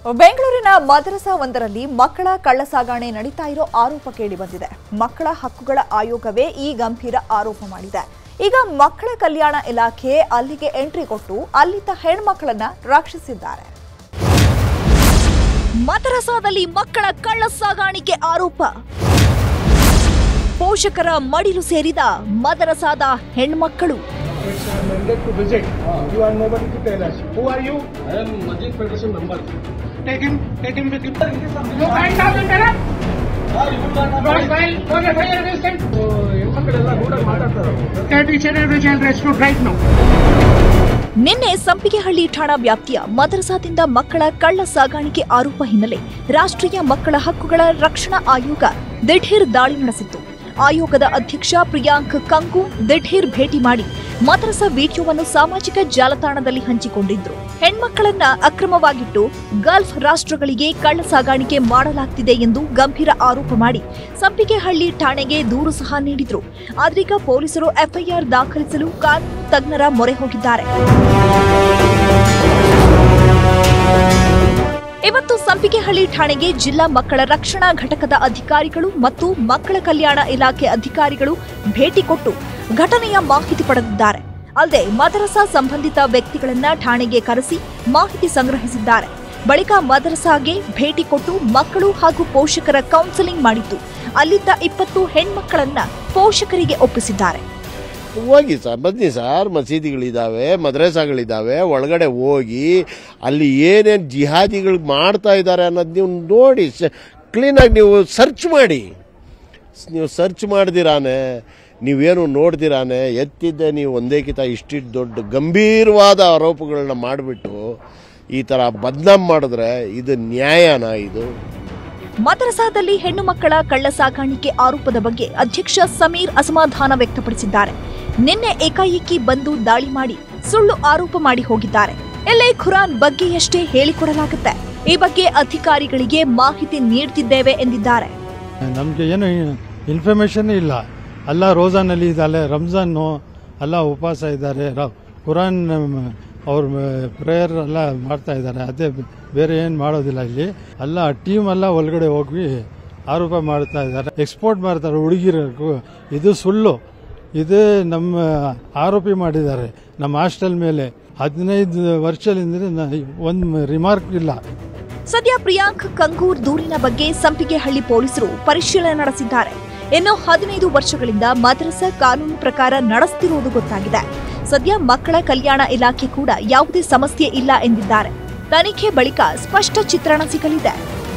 ಬೆಂಗಳೂರಿನ ಮದರಸಾ ಒಂದರಲ್ಲಿ ಮಕ್ಕಳ ಕಳ್ಳಸಾಗಣೆ ನಡೀತಾ ಇರೋ ಆರೋಪ ಕೇಳಿಬಂದಿದೆ. ಮಕ್ಕಳ ಹಕ್ಕುಗಳ ಆಯೋಗವೇ ಈ ಗಂಭೀರ ಆರೋಪ ಮಾಡಿದೆ. ಈಗ ಮಕ್ಕಳ ಕಲ್ಯಾಣ ಇಲಾಖೆ ಅಲ್ಲಿಗೆ ಎಂಟ್ರಿ ಕೊಟ್ಟು ಅಲ್ಲಿದ್ದ ಹೆಣ್ಮಕ್ಕಳನ್ನ ರಕ್ಷಿಸಿದ್ದಾರೆ. ಮದರಸಾದಲ್ಲಿ ಮಕ್ಕಳ ಕಳ್ಳಸಾಗಾಣಿಕೆ ಆರೋಪ. ಪೋಷಕರ ಮಡಿಲು ಸೇರಿದ ಮದರಸಾದ ಹೆಣ್ಮಕ್ಕಳು. It's mandate to visit. You are nobody to tell us. Who are you? I am Majid Federation member. Take him with you. You can't have interrupt. Don't FIR resistant. That teacher and child rescued right now. ನಿನ್ನೆ ಸಂಪಿಗೆಹಳ್ಳಿ ಠಾಣಾ ವ್ಯಾಪ್ತಿಯ ಮದರಸಾದಿಂದ ಮಕ್ಕಳ ಕಳ್ಳ ಸಾಗಾಣಿಕೆ ಆರೋಪ ಹಿನ್ನೆಲೆ ರಾಷ್ಟ್ರೀಯ ಮಕ್ಕಳ ಹಕ್ಕುಗಳ ರಕ್ಷಣಾ ಆಯೋಗ ದಿಢೀರ್ ದಾಳಿ ನಡೆಸಿತ್ತು. ಆಯೋಗದ ಅಧ್ಯಕ್ಷ ಪ್ರಿಯಾಂಕ್ ಕಂಗು ದಿಢೀರ್ ಭೇಟಿ ಮಾಡಿ ಮದರಸಾ ವಿಡಿಯೋವನ್ನು ಸಾಮಾಜಿಕ ಜಾಲತಾಣದಲ್ಲಿ ಹಂಚಿಕೊಂಡಿದ್ರು. ಹೆಣ್ಮಕ್ಕಳನ್ನ ಅಕ್ರಮವಾಗಿಟ್ಟು ಗಲ್ಫ್ ರಾಷ್ಟ್ರಗಳಿಗೆ ಕಳ್ಳ ಸಾಗಾಣಿಕೆ ಮಾಡಲಾಗ್ತಿದೆ ಎಂದು ಗಂಭೀರ ಆರೋಪ ಮಾಡಿ ಸಂಪಿಗೆಹಳ್ಳಿ ಠಾಣೆಗೆ ದೂರು ಸಹ ನೀಡಿದ್ರು. ಆದ್ರೀಗ ಪೊಲೀಸರು ಎಫ್ಐಆರ್ ದಾಖಲಿಸಲು ಕಾನೂನು ತಜ್ಞರ ಮೊರೆ ಹೋಗಿದ್ದಾರೆ. ಇವತ್ತು ಸಂಪಿಗೆಹಳ್ಳಿ ಠಾಣೆಗೆ ಜಿಲ್ಲಾ ಮಕ್ಕಳ ರಕ್ಷಣಾ ಘಟಕದ ಅಧಿಕಾರಿಗಳು ಮತ್ತು ಮಕ್ಕಳ ಕಲ್ಯಾಣ ಇಲಾಖೆ ಅಧಿಕಾರಿಗಳು ಭೇಟಿ ಕೊಟ್ಟು ಘಟನೆಯ ಮಾಹಿತಿ ಪಡೆದಿದ್ದಾರೆ. ಅಲ್ಲದೆ ಮದರಸಾ ಸಂಬಂಧಿತ ವ್ಯಕ್ತಿಗಳನ್ನ ಠಾಣೆಗೆ ಕರೆಸಿ ಮಾಹಿತಿ ಸಂಗ್ರಹಿಸಿದ್ದಾರೆ. ಬಳಿಕ ಮದರಸಾಗೆ ಭೇಟಿ ಕೊಟ್ಟು ಮಕ್ಕಳು ಹಾಗೂ ಪೋಷಕರ ಕೌನ್ಸೆಲಿಂಗ್ ಮಾಡಿದ್ದು ಅಲ್ಲಿದ್ದ 20 ಹೆಣ್ಮಕ್ಕಳನ್ನ ಪೋಷಕರಿಗೆ ಒಪ್ಪಿಸಿದ್ದಾರೆ. ಹೋಗಿ ಸರ್, ಬನ್ನಿ ಸರ್, ಮಸೀದಿಗಳಿದ್ದಾವೆ, ಮದ್ರಸಾಗಳಿದ್ದಾವೆ, ಒಳಗಡೆ ಹೋಗಿ ಅಲ್ಲಿ ಏನೇನು ಜಿಹಾದಿಗಳು ಮಾಡ್ತಾ ಇದ್ದಾರೆ ಅನ್ನೋದು ನೀವು ನೋಡಿ ಕ್ಲೀನಾಗಿ ನೀವು ಸರ್ಚ್ ಮಾಡಿ. ನೀವು ಸರ್ಚ್ ಮಾಡ್ದಿರಾನೆ, ನೀವೇನು ನೋಡ್ದಿರಾನೆ ಎತ್ತಿದ್ದೆ ನೀವು ಒಂದೇಕಿತ ಇಷ್ಟಿಟ್ಟು ದೊಡ್ಡ ಗಂಭೀರವಾದ ಆರೋಪಗಳನ್ನ ಮಾಡಿಬಿಟ್ಟು ಈ ಥರ ಬದನಾಮ್ ಮಾಡಿದ್ರೆ ಇದು ನ್ಯಾಯನಾ? ಇದು ಮದರಸಾದಲ್ಲಿ ಹೆಣ್ಣು ಮಕ್ಕಳ ಕಳ್ಳ ಸಾಗಾಣಿಕೆ ಆರೋಪದ ಬಗ್ಗೆ ಅಧ್ಯಕ್ಷ ಸಮೀರ್ ಅಸಮಾಧಾನ ವ್ಯಕ್ತಪಡಿಸಿದ್ದಾರೆ. ನಿನ್ನೆ ಏಕಾಏಕಿ ಬಂದು ದಾಳಿ ಮಾಡಿ ಸುಳ್ಳು ಆರೋಪ ಮಾಡಿ ಹೋಗಿದ್ದಾರೆ. ಎಲ್ಲೇ ಖುರಾನ್ ಬಗ್ಗೆಯಷ್ಟೇ ಹೇಳಿಕೊಡಲಾಗುತ್ತೆ. ಈ ಬಗ್ಗೆ ಅಧಿಕಾರಿಗಳಿಗೆ ಮಾಹಿತಿ ನೀಡುತ್ತಿದ್ದೇವೆ ಎಂದಿದ್ದಾರೆ. ನಮಗೆ ಏನು ಇನ್ಫಾರ್ಮೇಶನ್ ಇಲ್ಲ. ಅಲ್ಲ ರೋಜಾನಲ್ಲಿ ಇದ್ದಾರೆ, ರಂಜಾನು ಅಲ್ಲ ಉಪವಾಸ ಇದ್ದಾರೆ, ಕುರಾನ್ ಅವ್ರ ಪ್ರೇಯರ್ ಎಲ್ಲ ಮಾಡ್ತಾ ಇದ್ದಾರೆ. ಅದೇ ಬೇರೆ ಏನು ಮಾಡೋದಿಲ್ಲ. ಇಲ್ಲಿ ಅಲ್ಲ ಟೀಮ್ ಎಲ್ಲ ಒಳಗಡೆ ಹೋಗಿ ಆರೋಪ ಮಾಡ್ತಾ ಇದ್ದಾರೆ, ಎಕ್ಸ್ಪೋರ್ಟ್ ಮಾಡ್ತಾರೆ ಹುಡುಗಿರಕ್ಕೂ. ಇದು ಸುಳ್ಳು. ಇದು ನಮ್ಮ ಆರೋಪಿ ಮಾಡಿದ್ದಾರೆ ನಮ್ಮ ಹಾಸ್ಟೆಲ್ ಮೇಲೆ. 15 ವರ್ಷದಿಂದ ಒಂದು ರಿಮಾರ್ಕ್ ಇಲ್ಲ. ಸದ್ಯ ಪ್ರಿಯಾಂಕ್ ಕಂಗೂರ್ ದೂರಿನ ಬಗ್ಗೆ ಸಂಪಿಗೆಹಳ್ಳಿ ಪೊಲೀಸರು ಪರಿಶೀಲನೆ ನಡೆಸಿದ್ದಾರೆ. ಇನ್ನು 15 ವರ್ಷಗಳಿಂದ ಮದರಸಾ ಕಾನೂನು ಪ್ರಕಾರ ನಡೆಸುತ್ತಿರುವುದು ಗೊತ್ತಾಗಿದೆ. ಸದ್ಯ ಮಕ್ಕಳ ಕಲ್ಯಾಣ ಇಲಾಖೆ ಕೂಡ ಯಾವುದೇ ಸಮಸ್ಯೆ ಇಲ್ಲ ಎಂದಿದ್ದಾರೆ. ತನಿಖೆ ಬಳಿಕ ಸ್ಪಷ್ಟ ಚಿತ್ರಣ ಸಿಗಲಿದೆ.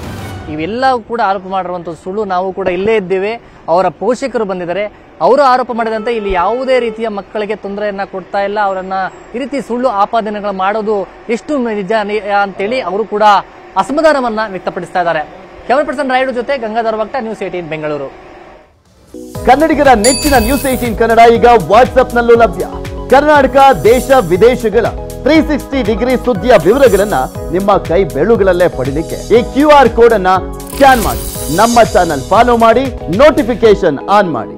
ಇವೆಲ್ಲ ಕೂಡ ಆರೋಪ ಮಾಡಿರುವಂತಹ ಸುಳ್ಳು. ನಾವು ಕೂಡ ಇಲ್ಲೇ ಇದ್ದೇವೆ. ಅವರ ಪೋಷಕರು ಬಂದಿದ್ದಾರೆ. ಅವರು ಆರೋಪ ಮಾಡಿದಂತೆ ಇಲ್ಲಿ ಯಾವುದೇ ರೀತಿಯ ಮಕ್ಕಳಿಗೆ ತೊಂದರೆಯನ್ನ ಕೊಡ್ತಾ ಇಲ್ಲ. ಅವರನ್ನ ಈ ರೀತಿ ಸುಳ್ಳು ಆಪಾದನೆಗಳು ಮಾಡೋದು ಎಷ್ಟು ನಿಜ ಅಂತೇಳಿ ಅವರು ಕೂಡ ಅಸಮಾಧಾನವನ್ನ ವ್ಯಕ್ತಪಡಿಸ್ತಾ ಇದ್ದಾರೆ. ಕ್ಯಾಮರಾ ಪರ್ಸನ್ ರಾಯುಡು ಜೊತೆ ಗಂಗಾಧರ್ ವಕ್ತ, ನ್ಯೂಸ್ 18 ಬೆಂಗಳೂರು. ಕನ್ನಡಿಗರ ನೆಚ್ಚಿನ ನ್ಯೂಸ್ 18 ಕನ್ನಡ ಈಗ ವಾಟ್ಸ್ಆಪ್ನಲ್ಲೂ ಲಭ್ಯ. ಕರ್ನಾಟಕ, ದೇಶ ವಿದೇಶಗಳ 360 ಡಿಗ್ರಿ ಸುದ್ದಿಯ ವಿವರಗಳನ್ನ ನಿಮ್ಮ ಕೈ ಬೆರಳುಗಳಲ್ಲೇ ಪಡಿಲಿಕ್ಕೆ ಈ QR ಕೋಡ್ ಅನ್ನ ಸ್ಕ್ಯಾನ್ ಮಾಡಿ, ನಮ್ಮ ಚಾನಲ್ ಫಾಲೋ ಮಾಡಿ, ನೋಟಿಫಿಕೇಶನ್ ಆನ್ ಮಾಡಿ.